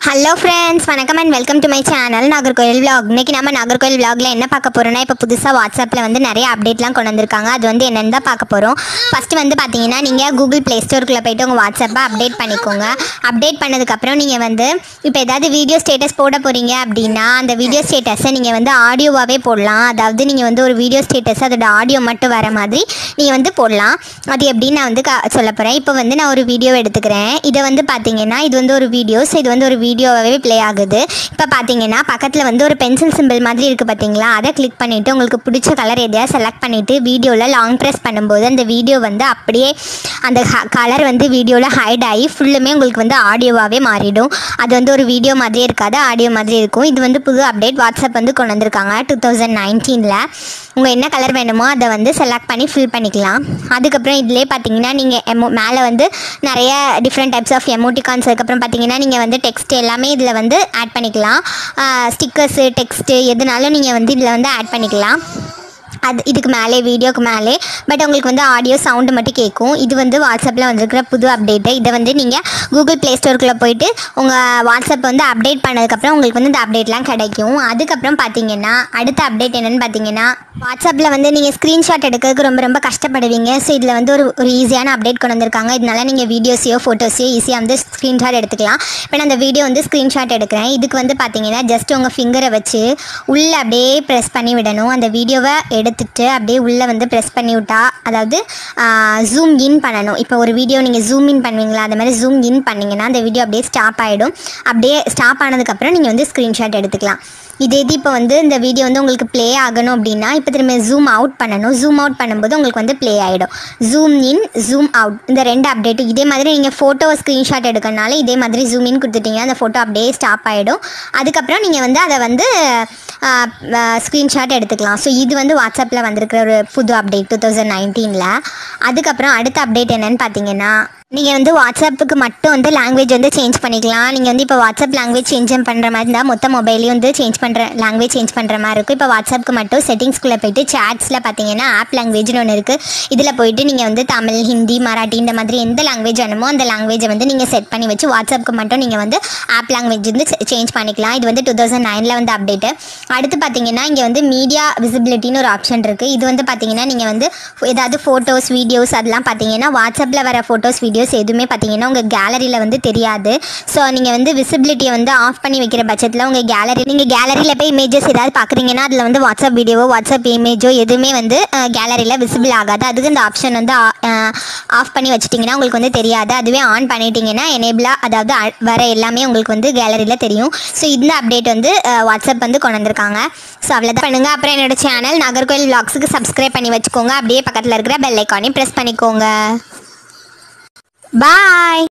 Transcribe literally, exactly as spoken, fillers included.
Hello friends, வணக்கம் and welcome to my channel Nagercoil vlog. இன்றைக்கி நம்ம நாகர்கோயில் விலாகில் என்ன பார்க்க போகிறோன்னா, இப்போ புதுசாக வாட்ஸ்அப்பில் வந்து நிறைய அப்டேட்லாம் கொண்டு வந்திருக்காங்க. அது வந்து என்னென்னு தான் பார்க்க போகிறோம். ஃபஸ்ட்டு வந்து பார்த்தீங்கன்னா, நீங்கள் கூகுள் ப்ளே ஸ்டோருக்குள்ளே போய்ட்டு உங்கள் வாட்ஸ்அப்பை அப்டேட் பண்ணிக்கோங்க. அப்டேட் பண்ணதுக்கப்புறம் நீங்கள் வந்து இப்போ ஏதாவது வீடியோ ஸ்டேட்டஸ் போட போகிறீங்க அப்படின்னா, அந்த வீடியோ ஸ்டேட்டஸை நீங்கள் வந்து ஆடியோவாகவே போடலாம். அதாவது நீங்கள் வந்து ஒரு வீடியோ ஸ்டேட்டஸ் அதோட ஆடியோ மட்டும் வர மாதிரி நீங்கள் வந்து போடலாம். அது எப்படின்னு நான் வந்து க சொல்ல போகிறேன். இப்போ வந்து நான் ஒரு வீடியோ எடுத்துக்கிறேன். இதை வந்து பார்த்தீங்கன்னா, இது வந்து ஒரு வீடியோஸ், இது வந்து ஒரு வீடியோவாகவே ப்ளே ஆகுது. இப்போ பார்த்தீங்கன்னா, பக்கத்தில் வந்து ஒரு பென்சில் சிம்பிள் மாதிரி இருக்குது பார்த்தீங்களா, அதை கிளிக் பண்ணிவிட்டு உங்களுக்கு பிடிச்ச கலர் எதையாக செலக்ட் பண்ணிவிட்டு வீடியோவில் லாங் ப்ரெஸ் பண்ணும்போது அந்த வீடியோ வந்து அப்படியே அந்த கலர் வந்து வீடியோவில் ஹைட் ஆகி ஃபுல்லுமே உங்களுக்கு வந்து ஆடியோவாகவே மாறிடும். அது வந்து ஒரு வீடியோ மாதிரியே இருக்காது, ஆடியோ மாதிரி இருக்கும். இது வந்து புது அப்டேட் வாட்ஸ்அப் வந்து கொண்டு வந்திருக்காங்க டூ தௌசண்ட் நைன்டீனில். உங்கள் என்ன கலர் வேணுமோ அதை வந்து செலக்ட் பண்ணி ஃபில் பண்ணிக்கலாம். அதுக்கப்புறம் இதிலே பார்த்தீங்கன்னா, நீங்கள் எமோ மேலே வந்து நிறைய டிஃப்ரெண்ட் டைப்ஸ் ஆஃப் எமோட்டிகான்ஸ், அதுக்கப்புறம் பார்த்தீங்கன்னா நீங்கள் வந்து டெக்ஸ்ட் எல்லாமே இதில் வந்து ஆட் பண்ணிக்கலாம். ஸ்டிக்கர்ஸு, டெக்ஸ்ட்டு எதுனாலும் நீங்கள் வந்து இதில் வந்து ஆட் பண்ணிக்கலாம். அது இதுக்கு மேலே வீடியோக்கு மேலே பட் உங்களுக்கு வந்து ஆடியோ சவுண்டு மட்டும் கேட்கும். இது வந்து வாட்ஸ்அப்பில் வந்திருக்கிற புது அப்டேட்டு. இதை வந்து நீங்கள் கூகுள் ப்ளே ஸ்டோருக்குள்ளே போயிட்டு உங்கள் வாட்ஸ்அப் வந்து அப்டேட் பண்ணதுக்கப்புறம் உங்களுக்கு வந்து இந்த அப்டேட்லாம் கிடைக்கும். அதுக்கப்புறம் பார்த்தீங்கன்னா, அடுத்த அப்டேட் என்னென்னு பார்த்தீங்கன்னா, வாட்ஸ்அப்பில் வந்து நீங்கள் ஸ்க்ரீன்ஷாட் எடுக்கிறதுக்கு ரொம்ப ரொம்ப கஷ்டப்படுவீங்க. ஸோ இதில் வந்து ஒரு ஒரு ஈஸியான அப்டேட் கொண்டு வந்திருக்காங்க. இதனால நீங்கள் வீடியோஸையோ ஃபோட்டோஸையோ ஈஸியாக வந்து ஸ்க்ரீன்ஷாட் எடுத்துக்கலாம். இப்போ நான் அந்த வீடியோ வந்து ஸ்க்ரீன்ஷாட் எடுக்கிறேன். இதுக்கு வந்து பார்த்தீங்கன்னா, ஜஸ்ட் உங்கள் ஃபிங்கரை வச்சு உள்ளே அப்படியே ப்ரெஸ் பண்ணி விடணும். அந்த வீடியோவை எடுத்துட்டு அப்படியே உள்ளே வந்து ப்ரெஸ் பண்ணி விட்டா, அதாவது ஜூம் இன் பண்ணணும். இப்போ ஒரு வீடியோ நீங்கள் ஜூம் இன் பண்ணுவீங்களா, அந்த மாதிரி ஜூம் இன் பண்ணிங்கன்னா அந்த வீடியோ அப்படியே ஸ்டாப் ஆகிடும். அப்படியே ஸ்டாப் ஆனதுக்கப்புறம் நீங்கள் வந்து ஸ்க்ரீன்ஷாட் எடுத்துக்கலாம். இதே இது இப்போ வந்து இந்த வீடியோ வந்து உங்களுக்கு ப்ளே ஆகணும் அப்படின்னா, இப்போ திரும்ப ஜூம் அவுட் பண்ணணும். ஜூம் அவுட் பண்ணும்போது உங்களுக்கு வந்து ப்ளே ஆகிடும். ஜூம் இன், ஜூம் அவுட், இந்த ரெண்டு அப்டேட்டு. இதே மாதிரி நீங்கள் ஃபோட்டோவை ஸ்க்ரீன்ஷாட் எடுக்கிறனால இதே மாதிரி ஜூம் இன் கொடுத்துட்டிங்கன்னா அந்த ஃபோட்டோ அப்படியே ஸ்டாப் ஆகிடும். அதுக்கப்புறம் நீங்கள் வந்து அதை வந்து ஸ்க்ரீன்ஷாட் எடுத்துக்கலாம். ஸோ இது வந்து வாட்ஸ்அப்பில் வந்திருக்கிற ஒரு புது அப்டேட் டூ தௌசண்ட் நைன்டீனில். அதுக்கப்புறம் அடுத்த அப்டேட் என்னென்னு பார்த்தீங்கன்னா, நீங்கள் வந்து வாட்ஸ்அப்புக்கு மட்டும் வந்து லாங்குவேஜ் வந்து சேஞ்ச் பண்ணிக்கலாம். நீங்கள் வந்து இப்போ வாட்ஸ்அப் லாங்குவேஜ் சேஞ்ச் பண்ணுற மாதிரி இருந்தால் மொத்த மொபைலையும் வந்து சேஞ்ச் பண்ணுற லாங்குவேஜ் சேஞ்ச் பண்ணுற மாதிரி இருக்கும். இப்போ வாட்ஸ்அப்புக்கு மட்டும் செட்டிங்ஸ்குள்ளே போய்ட்டு சேட்ஸில் பார்த்தீங்கன்னா ஆப் லாங்குவேஜ்னு ஒன்று இருக்குது. இதில் போய்ட்டு நீங்கள் வந்து தமிழ், ஹிந்தி, மராட்டி இந்த மாதிரி எந்த லாங்குவேஜ் வேணுமோ அந்த லாங்குவேஜை வந்து நீங்கள் செட் பண்ணி வச்சு வாட்ஸ்அப்புக்கு மட்டும் நீங்கள் வந்து ஆப் லாங்குவேஜ் வந்து சேஞ்ச் பண்ணிக்கலாம். இது வந்து டூ தௌசண்ட் நைனில் வந்து அப்டேட்டு. அடுத்து பார்த்தீங்கன்னா, இங்கே வந்து மீடியா விசிபிலிட்டின்னு ஒரு ஆப்ஷன் இருக்குது. இது வந்து பார்த்தீங்கன்னா, நீங்கள் வந்து ஏதாவது ஃபோட்டோஸ், வீடியோஸ் அதெல்லாம் பார்த்தீங்கன்னா வாட்ஸ்அப்பில் வர ஃபோட்டோஸ், வீடியோஸ் எதுவுமே பார்த்தீங்கன்னா உங்கள் கேலரியில் வந்து தெரியாது. ஸோ நீங்கள் வந்து விசிபிலிட்டியை வந்து ஆஃப் பண்ணி வைக்கிற பட்சத்தில் உங்கள் கேலரி நீங்கள் கேலரியில் போய் இமேஜஸ் ஏதாவது பார்க்குறீங்கன்னா அதில் வந்து வாட்ஸ்அப் வீடியோவோ வாட்ஸ்அப் இமேஜோ எதுவுமே வந்து கேலரியில் விசிபிள் ஆகாது. அதுக்கு இந்த ஆப்ஷன் வந்து ஆஃப் பண்ணி வச்சிட்டிங்கன்னா உங்களுக்கு வந்து தெரியாது. அதுவே ஆன் பண்ணிட்டீங்கன்னா எனேபிளாக, அதாவது வர எல்லாமே உங்களுக்கு வந்து கேலரியில் தெரியும். ஸோ இந்த அப்டேட் வந்து வாட்ஸ்அப் வந்து கொண்டு வந்திருக்காங்க. ஸோ அவ்வளோதான் பண்ணுங்கள். அப்புறம் என்னோடய சேனல் நாகர்கோயில் விலாக்ஸுக்கு சப்ஸ்கிரைப் பண்ணி வச்சுக்கோங்க. அப்படியே பக்கத்தில் இருக்கிற பெல் ஐக்கானையும் ப்ரெஸ் பண்ணிக்கோங்க. Bye.